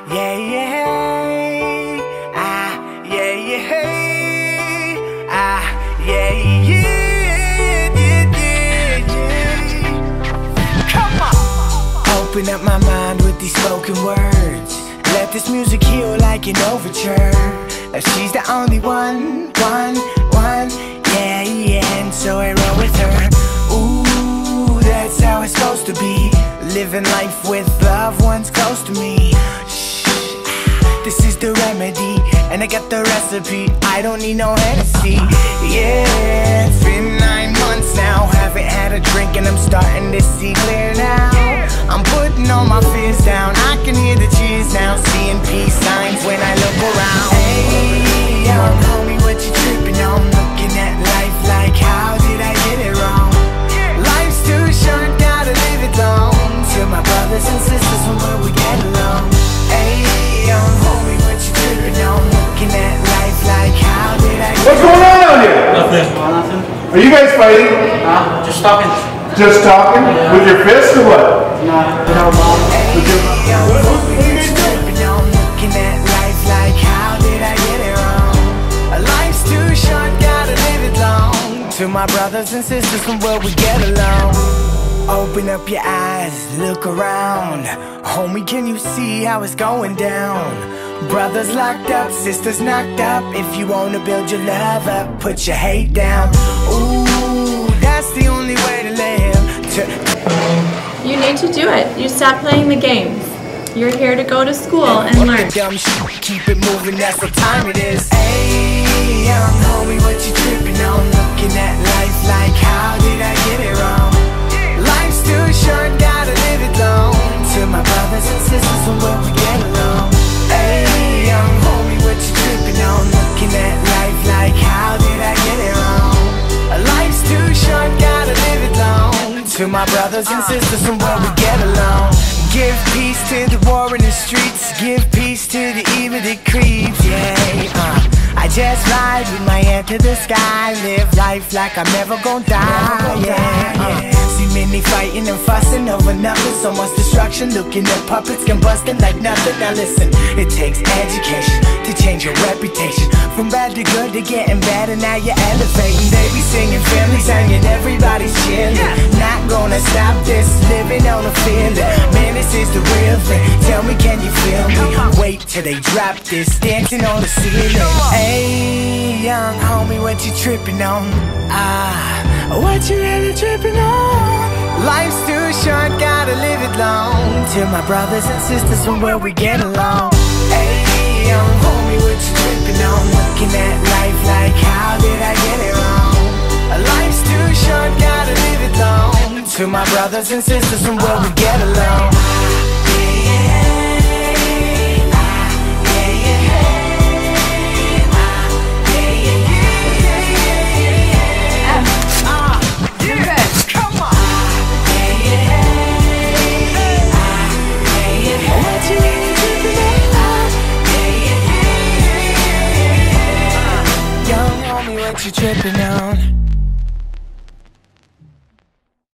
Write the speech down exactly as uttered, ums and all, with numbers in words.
yeah, yeah, ah, yeah, yeah, ah, yeah, yeah, yeah, yeah, yeah. Come on. Open up my mind with these spoken words. Let this music heal like an overture. If she's the only one, one, one, yeah, yeah, and so I roll with her. Ooh, that's how it's supposed to be. Living life with loved ones close to me. Shh, this is the remedy, and I got the recipe. I don't need no Hennessy. Yeah, it's been nine months now, haven't had a drink, and I'm starting to see clear now. I'm putting all my fears down, I can hear the cheers now, seeing peace signs when I look around. Hey, young homie, what you tripping on? Looking at life like, how did I get it wrong? Life's too short, gotta live it long. To my brothers and sisters from where we get along. Hey, young homie, what you tripping on? Looking at life like, how did I get it wrong? What's going on out here? Nothing. Oh, nothing. Are you guys fighting? Nah, just talking. Just talking? Yeah. With your fists or what? Nah, with our mom. Hey, young homie, what you tripping on? Looking at life like, how did I get it wrong? Life's too short, gotta live it long. To my brothers and sisters from where we get along. Open up your eyes, look around. Homie, can you see how it's going down? Brothers locked up, sisters knocked up. If you wanna build your love up, put your hate down. Ooh, that's the only way to live. To you need to do it. You stop playing the games. You're here to go to school and learn. Dumb shit, keep it moving, that's what time it is. Hey, young homie, what you tripping on? Looking at life like, how did I get it wrong? Life's too short, gotta live it long. To my brothers and sisters from where we get along. Hey, young homie, what you tripping on? Looking at life like, how did I get it wrong? Life's too short, gotta live it long. To my brothers and sisters from where we get along. Give peace to the war in the streets. Give peace to the evil that creeps. Yeah, uh, I just ride with my hand to the sky. Live life like I'm never gonna die. Yeah, uh, see many fighting and fussing over nothing. So much destruction, looking at puppets combusting like nothing. Now listen, it takes education to change your reputation. From bad to good to getting better, now you're elevating. They be singing, families hanging, everybody's chilling. Not gonna stop this, living on a feeling. Man, this is the real thing. Tell me, can you feel me? Wait till they drop this, dancing on the ceiling. Hey, young homie, what you tripping on? Ah, what you really tripping on? Life's too short, gotta live it long. To my brothers and sisters from where we get along. Hey, young homie, what you tripping on? Looking at life like, how did I get it wrong? Life's too short, gotta live it long. To my brothers and sisters from where we get along. What you tripping on?